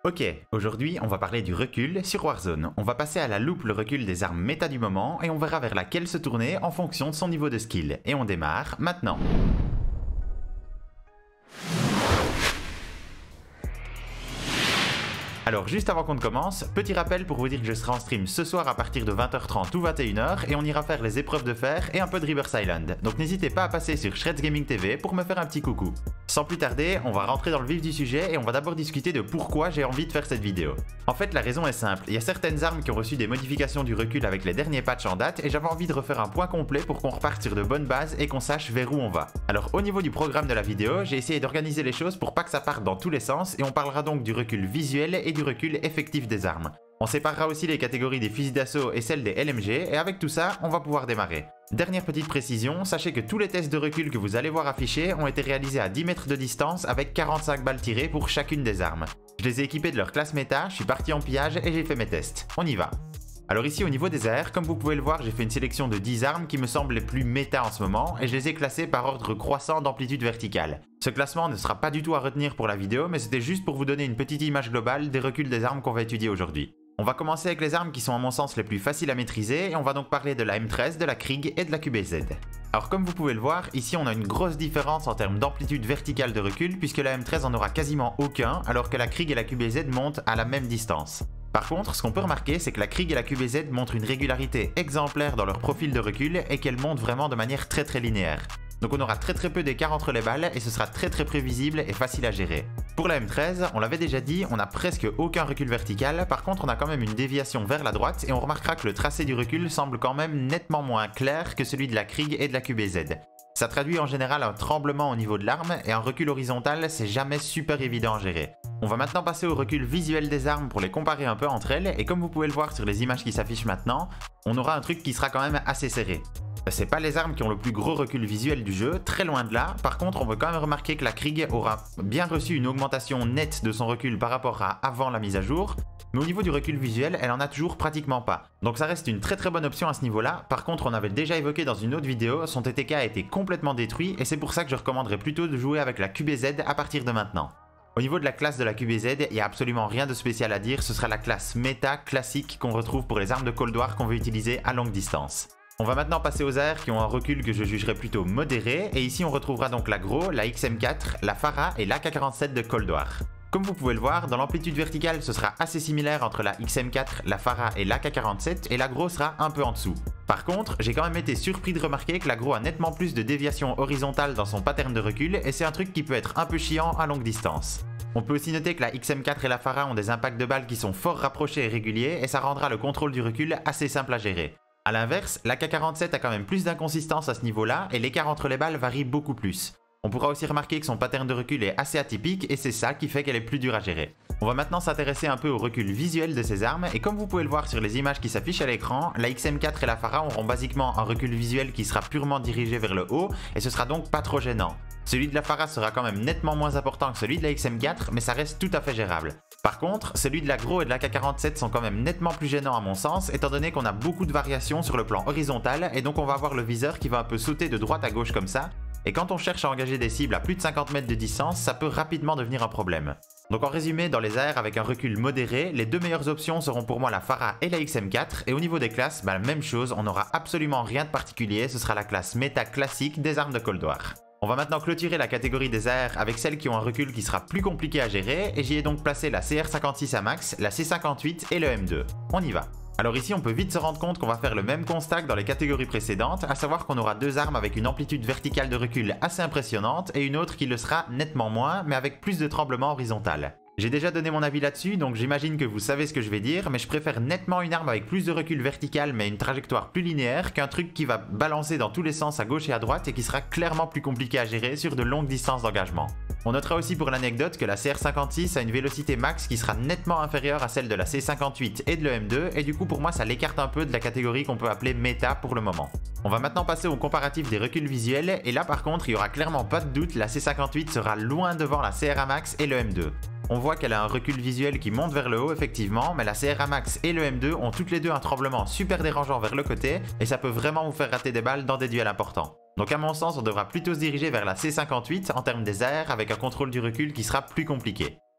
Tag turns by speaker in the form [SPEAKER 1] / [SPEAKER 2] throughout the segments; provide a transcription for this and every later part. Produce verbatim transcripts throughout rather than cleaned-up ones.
[SPEAKER 1] Ok, aujourd'hui on va parler du recul sur Warzone. On va passer à la loupe le recul des armes méta du moment et on verra vers laquelle se tourner en fonction de son niveau de skill. Et on démarre maintenant. Alors juste avant qu'on ne commence, petit rappel pour vous dire que je serai en stream ce soir à partir de vingt heures trente ou vingt et une heures et on ira faire les épreuves de fer et un peu de Rivers Island. Donc n'hésitez pas à passer sur Shreds Gaming T V pour me faire un petit coucou. Sans plus tarder, on va rentrer dans le vif du sujet et on va d'abord discuter de pourquoi j'ai envie de faire cette vidéo. En fait la raison est simple, il y a certaines armes qui ont reçu des modifications du recul avec les derniers patchs en date et j'avais envie de refaire un point complet pour qu'on reparte sur de bonnes bases et qu'on sache vers où on va. Alors au niveau du programme de la vidéo, j'ai essayé d'organiser les choses pour pas que ça parte dans tous les sens et on parlera donc du recul visuel et du recul effectif des armes. On séparera aussi les catégories des fusils d'assaut et celles des L M G et avec tout ça, on va pouvoir démarrer. Dernière petite précision, sachez que tous les tests de recul que vous allez voir affichés ont été réalisés à dix mètres de distance avec quarante-cinq balles tirées pour chacune des armes. Je les ai équipés de leur classe méta, je suis parti en pillage et j'ai fait mes tests. On y va. Alors ici au niveau des A R, comme vous pouvez le voir, j'ai fait une sélection de dix armes qui me semblent les plus méta en ce moment et je les ai classées par ordre croissant d'amplitude verticale. Ce classement ne sera pas du tout à retenir pour la vidéo, mais c'était juste pour vous donner une petite image globale des reculs des armes qu'on va étudier aujourd'hui. On va commencer avec les armes qui sont à mon sens les plus faciles à maîtriser et on va donc parler de la M treize, de la Krieg et de la Q B Z. Alors comme vous pouvez le voir, ici on a une grosse différence en termes d'amplitude verticale de recul puisque la M treize en aura quasiment aucun alors que la Krieg et la Q B Z montent à la même distance. Par contre, ce qu'on peut remarquer, c'est que la Krieg et la Q B Z montrent une régularité exemplaire dans leur profil de recul et qu'elles montent vraiment de manière très très linéaire. Donc on aura très très peu d'écart entre les balles et ce sera très très prévisible et facile à gérer. Pour la M treize, on l'avait déjà dit, on n'a presque aucun recul vertical, par contre on a quand même une déviation vers la droite et on remarquera que le tracé du recul semble quand même nettement moins clair que celui de la Krieg et de la Q B Z. Ça traduit en général un tremblement au niveau de l'arme et un recul horizontal c'est jamais super évident à gérer. On va maintenant passer au recul visuel des armes pour les comparer un peu entre elles et comme vous pouvez le voir sur les images qui s'affichent maintenant, on aura un truc qui sera quand même assez serré. C'est pas les armes qui ont le plus gros recul visuel du jeu, très loin de là. Par contre, on peut quand même remarquer que la Krieg aura bien reçu une augmentation nette de son recul par rapport à avant la mise à jour. Mais au niveau du recul visuel, elle en a toujours pratiquement pas. Donc ça reste une très très bonne option à ce niveau-là. Par contre, on avait déjà évoqué dans une autre vidéo, son T T K a été complètement détruit et c'est pour ça que je recommanderais plutôt de jouer avec la Q B Z à partir de maintenant. Au niveau de la classe de la Q B Z, il n'y a absolument rien de spécial à dire, ce sera la classe méta classique qu'on retrouve pour les armes de Cold War qu'on veut utiliser à longue distance. On va maintenant passer aux A R qui ont un recul que je jugerais plutôt modéré, et ici on retrouvera donc la Gros, la X M quatre, la Pharah et l'A K quarante-sept de Cold War. Comme vous pouvez le voir, dans l'amplitude verticale ce sera assez similaire entre la X M quatre, la Pharah et l'A K quarante-sept, et la Gros sera un peu en dessous. Par contre, j'ai quand même été surpris de remarquer que la Gros a nettement plus de déviation horizontale dans son pattern de recul, et c'est un truc qui peut être un peu chiant à longue distance. On peut aussi noter que la X M quatre et la Pharah ont des impacts de balles qui sont fort rapprochés et réguliers, et ça rendra le contrôle du recul assez simple à gérer. A l'inverse, l'A K quarante-sept a quand même plus d'inconsistance à ce niveau-là et l'écart entre les balles varie beaucoup plus. On pourra aussi remarquer que son pattern de recul est assez atypique et c'est ça qui fait qu'elle est plus dure à gérer. On va maintenant s'intéresser un peu au recul visuel de ces armes et comme vous pouvez le voir sur les images qui s'affichent à l'écran, la X M quatre et la Pharah auront basiquement un recul visuel qui sera purement dirigé vers le haut et ce sera donc pas trop gênant. Celui de la Pharah sera quand même nettement moins important que celui de la X M quatre mais ça reste tout à fait gérable. Par contre, celui de la Gros et de l'A K quarante-sept sont quand même nettement plus gênants à mon sens, étant donné qu'on a beaucoup de variations sur le plan horizontal, et donc on va avoir le viseur qui va un peu sauter de droite à gauche comme ça, et quand on cherche à engager des cibles à plus de cinquante mètres de distance, ça peut rapidement devenir un problème. Donc en résumé, dans les A R avec un recul modéré, les deux meilleures options seront pour moi la Pharah et la X M quatre, et au niveau des classes, bah, même chose, on n'aura absolument rien de particulier, ce sera la classe méta classique des armes de Cold War. On va maintenant clôturer la catégorie des A R avec celles qui ont un recul qui sera plus compliqué à gérer et j'y ai donc placé la C R cinquante-six A max, la C cinquante-huit et le M deux. On y va. Alors ici on peut vite se rendre compte qu'on va faire le même constat que dans les catégories précédentes, à savoir qu'on aura deux armes avec une amplitude verticale de recul assez impressionnante et une autre qui le sera nettement moins mais avec plus de tremblement horizontal. J'ai déjà donné mon avis là-dessus, donc j'imagine que vous savez ce que je vais dire, mais je préfère nettement une arme avec plus de recul vertical mais une trajectoire plus linéaire qu'un truc qui va balancer dans tous les sens à gauche et à droite et qui sera clairement plus compliqué à gérer sur de longues distances d'engagement. On notera aussi pour l'anecdote que la C R cinquante-six a une vélocité max qui sera nettement inférieure à celle de la C cinquante-huit et de le M deux, et du coup pour moi ça l'écarte un peu de la catégorie qu'on peut appeler méta pour le moment. On va maintenant passer au comparatif des reculs visuels, et là par contre il y aura clairement pas de doute, la C cinquante-huit sera loin devant la C R A max et le M deux. On voit qu'elle a un recul visuel qui monte vers le haut effectivement, mais la C R A max et le M deux ont toutes les deux un tremblement super dérangeant vers le côté, et ça peut vraiment vous faire rater des balles dans des duels importants. Donc à mon sens, on devra plutôt se diriger vers la C cinquante-huit en termes des A R avec un contrôle du recul qui sera plus compliqué.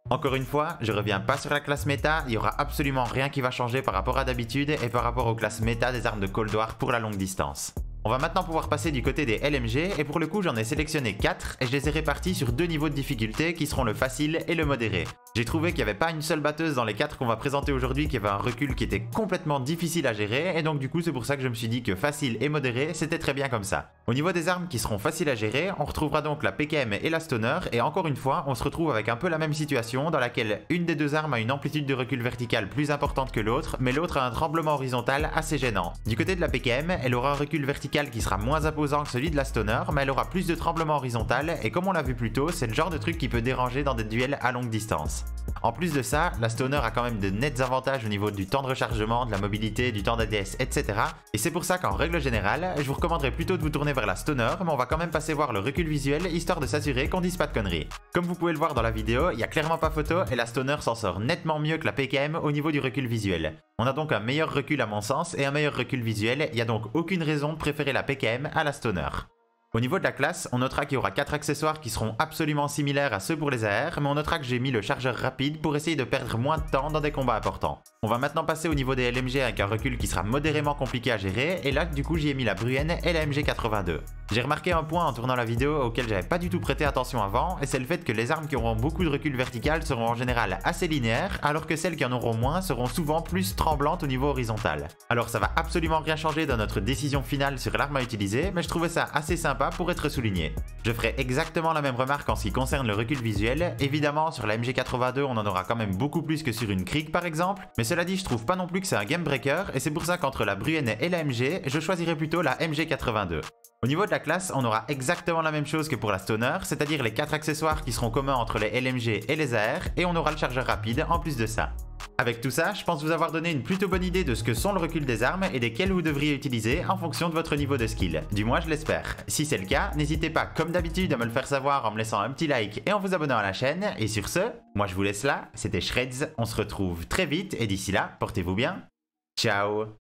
[SPEAKER 1] Encore une fois, je reviens pas sur la classe méta, il y aura absolument rien qui va changer par rapport à d'habitude et par rapport aux classes méta des armes de Cold War pour la longue distance. On va maintenant pouvoir passer du côté des L M G et pour le coup j'en ai sélectionné quatre et je les ai répartis sur deux niveaux de difficulté qui seront le facile et le modéré. J'ai trouvé qu'il n'y avait pas une seule batteuse dans les quatre qu'on va présenter aujourd'hui qui avait un recul qui était complètement difficile à gérer et donc du coup c'est pour ça que je me suis dit que facile et modéré c'était très bien comme ça. Au niveau des armes qui seront faciles à gérer, on retrouvera donc la P K M et la Stoner et encore une fois on se retrouve avec un peu la même situation dans laquelle une des deux armes a une amplitude de recul vertical plus importante que l'autre mais l'autre a un tremblement horizontal assez gênant. Du côté de la P K M, elle aura un recul vertical qui sera moins imposant que celui de la Stoner, mais elle aura plus de tremblement horizontal et comme on l'a vu plus tôt, c'est le genre de truc qui peut déranger dans des duels à longue distance. En plus de ça, la Stoner a quand même de nets avantages au niveau du temps de rechargement, de la mobilité, du temps d'A D S, et cetera. Et c'est pour ça qu'en règle générale, je vous recommanderais plutôt de vous tourner vers la Stoner, mais on va quand même passer voir le recul visuel histoire de s'assurer qu'on dise pas de conneries. Comme vous pouvez le voir dans la vidéo, il y a clairement pas photo et la Stoner s'en sort nettement mieux que la P K M au niveau du recul visuel. On a donc un meilleur recul à mon sens et un meilleur recul visuel, il n'y a donc aucune raison de préférer la P K M à la Stoner. Au niveau de la classe, on notera qu'il y aura quatre accessoires qui seront absolument similaires à ceux pour les A R, mais on notera que j'ai mis le chargeur rapide pour essayer de perdre moins de temps dans des combats importants. On va maintenant passer au niveau des L M G avec un recul qui sera modérément compliqué à gérer, et là du coup j'y ai mis la Bruen et la M G quatre-vingt-deux. J'ai remarqué un point en tournant la vidéo auquel j'avais pas du tout prêté attention avant, et c'est le fait que les armes qui auront beaucoup de recul vertical seront en général assez linéaires, alors que celles qui en auront moins seront souvent plus tremblantes au niveau horizontal. Alors ça va absolument rien changer dans notre décision finale sur l'arme à utiliser, mais je trouvais ça assez sympa pour être souligné. Je ferai exactement la même remarque en ce qui concerne le recul visuel. Évidemment sur la M G quatre-vingt-deux on en aura quand même beaucoup plus que sur une Krieg par exemple, mais cela dit je trouve pas non plus que c'est un game breaker et c'est pour ça qu'entre la Bruen et la M G, je choisirais plutôt la M G quatre-vingt-deux. Au niveau de la classe, on aura exactement la même chose que pour la Stoner, c'est-à-dire les quatre accessoires qui seront communs entre les L M G et les A R, et on aura le chargeur rapide en plus de ça. Avec tout ça, je pense vous avoir donné une plutôt bonne idée de ce que sont le recul des armes et desquelles vous devriez utiliser en fonction de votre niveau de skill. Du moins je l'espère. Si c'est le cas, n'hésitez pas comme d'habitude à me le faire savoir en me laissant un petit like et en vous abonnant à la chaîne. Et sur ce, moi je vous laisse là, c'était Shreds, on se retrouve très vite et d'ici là, portez-vous bien. Ciao.